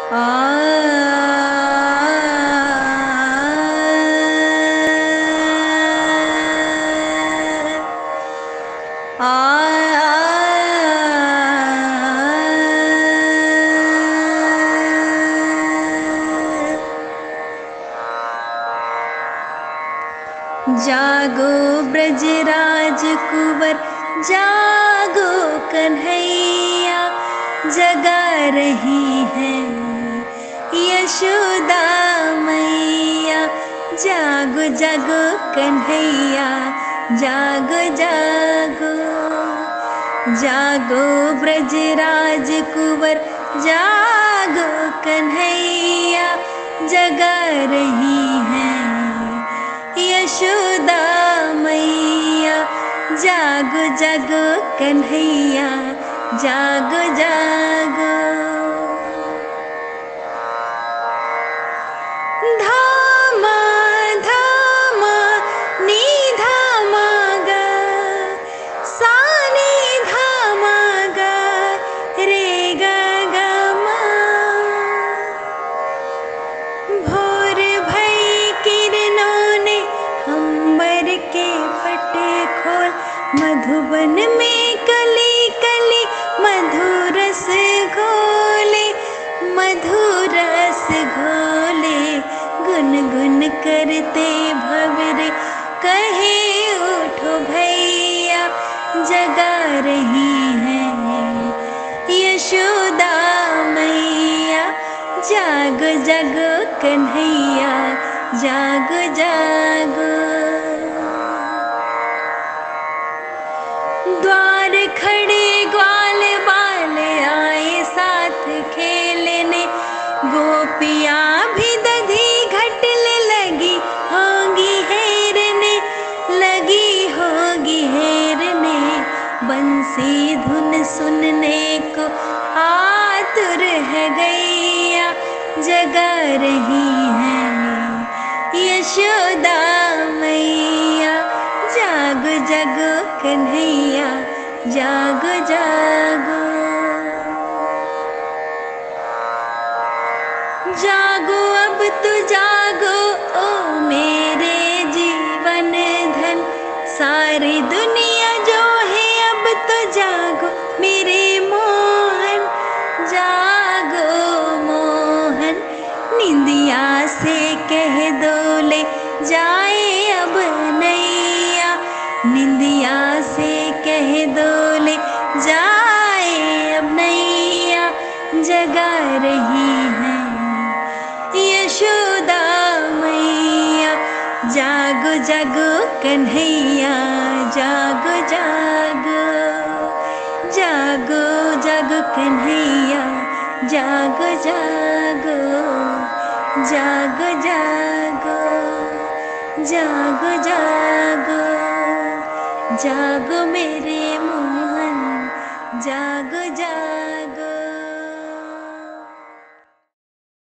आ जागो ब्रजराज कुंवर, जागो कन्हैया, जगा रही है यशोदा मैया। जागो जागो कन्हैया, जागो जागो। जागो ब्रजराज कुंवर, जागो कन्हैया, जगा रही है यशोदा मैया। जागो जागो कन्हैया, जागो जागो। धामा धामा नी धामा गा, सा नी धामा गा, रे गा गा मा। भोर भई किरणों ने अंबर के फटे खोल, मधुबन में कली कली मधुरस घोले, मधुरस घोले। गुनगुन करते भंवरे कहे उठो भैया, जगा रही है यशोदा मैया। जागो जागो कन्हैया, जागो जागो। द्वार खड़े ग्वाल बाल आए साथ खेलने, गोपियाँ भी दधी घटने लगी होंगी हेरने, लगी होगी हेरने। बंसी धुन सुनने को आतुर है गैया, जगा रही है यशोदा मैया। जागो जागो कन्हैया, जागो जागो। जागो अब तो जागो ओ मेरे जीवन धन, सारी दुनिया जो है अब तो जागो मेरे मोहन। जागो मोहन, निंदिया से कह दो ले जाए अब नैया, निंदिया से कह दो ले जाए अब नैया। जगा रही है यशोदा मैया। जागो जागो कन्हैया, जागो जागो। जागो जागो कन्हैया, जागो जागो। जागो जागो, जागो जागो। जागो मेरे मोहन, जागो जागो।